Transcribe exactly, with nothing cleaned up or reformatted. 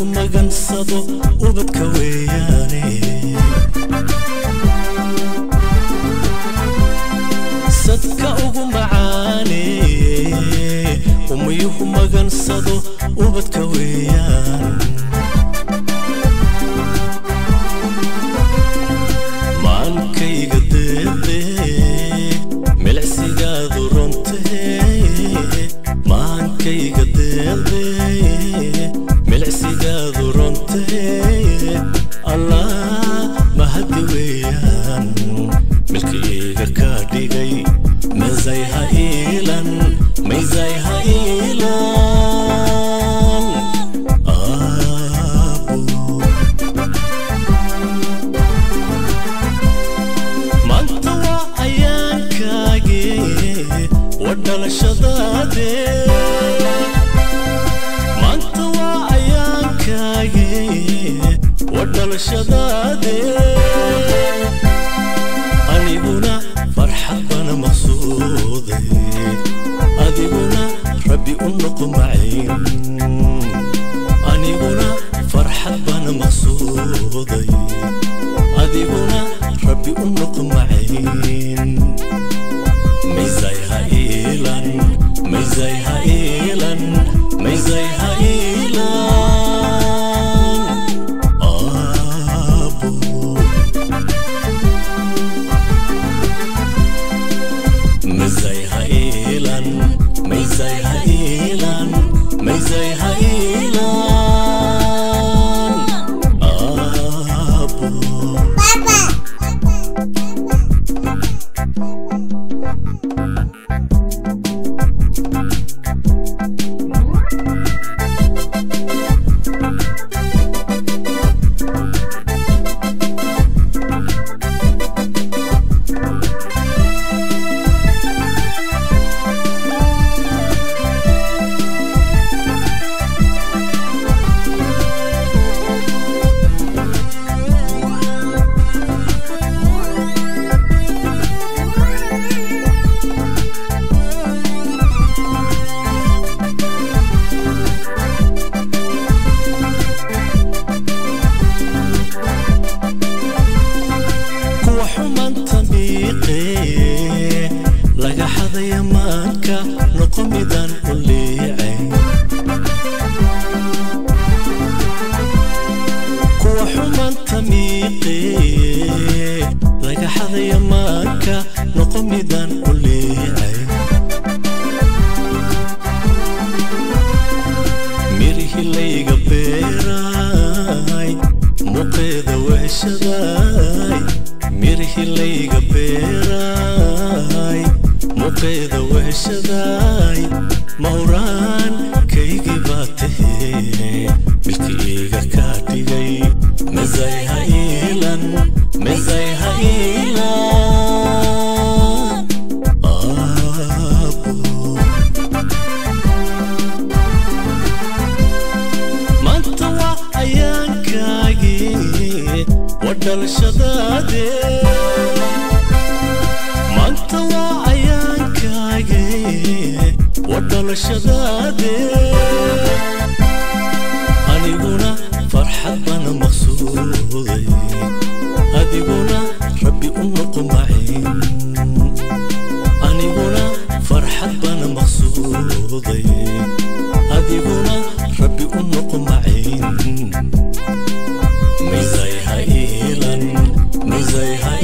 magansado ubadka weeyaane sadka ugu macaane umiyuhu magansado ubadka weeyaan maankayga deeqde milcsigaadu runtee maankayga deeqde milcsigaadu runtee allah mahadi weeyaan milkiyga ka dhigay mazayha ilan mazayha ilan abu manta wa ayaankaage wadhalashadaade manta wa ayaankaage wadhalashadaade aniguna farxad bana maqsuuday adiguna rabbi unuqu macayn aniguna farxad bana maqsuuday adiguna rabbi unuqu macayn mayzayha ilan mayzayha ilan mayzayha ilan abu mayzayha ilan mayzayha ilan mayzayha ilan abu laga xadaya maanka noqomidan u leeyay kuwa xumanta miiqee laga xadaya maanka noqomidan u leeyay mirihi layga beeray muqeeda weeshaday mirihi layga beeray muqeeda weeshaday mawraan kaygi baa tahee milkiyga ka dhigay mazayha ilan mazayha ilan abu manta wa ayaankaage wadhalashadaade manta wa ayaankaage wadhalashadaade aniguna farxad bana maqsuuday adiguna rabbi unuqu macayn aniguna farxad bana maqsuuday adiguna rabbi unuqu macayn mayzayha ilan mayzayha